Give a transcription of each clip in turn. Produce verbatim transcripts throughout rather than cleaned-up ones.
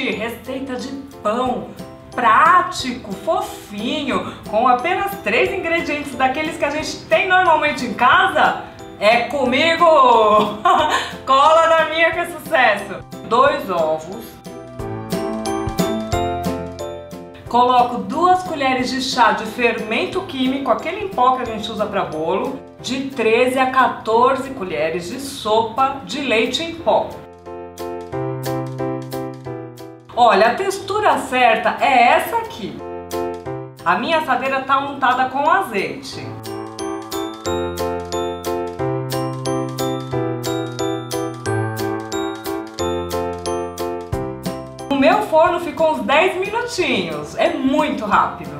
receita de pão prático, fofinho, com apenas três ingredientes daqueles que a gente tem normalmente em casa? É comigo! Cola na minha que é sucesso! Dois ovos. Coloco duas colheres de chá de fermento químico, aquele em pó que a gente usa para bolo, de treze a quatorze colheres de sopa de leite em pó. Olha, a textura certa é essa aqui. A minha assadeira está untada com azeite. O meu forno ficou uns dez minutinhos, é muito rápido.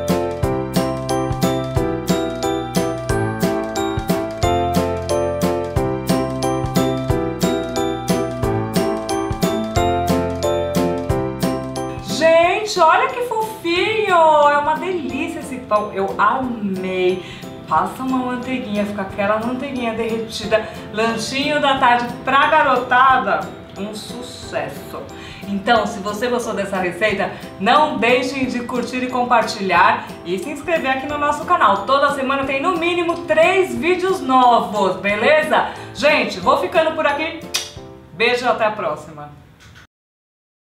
Gente, olha que fofinho! É uma delícia esse pão, eu amei. Passa uma manteiguinha, fica aquela manteiguinha derretida. Lanchinho da tarde pra garotada, um sucesso. Então, se você gostou dessa receita, não deixem de curtir e compartilhar e se inscrever aqui no nosso canal. Toda semana tem no mínimo três vídeos novos, beleza? Gente, vou ficando por aqui. Beijo e até a próxima.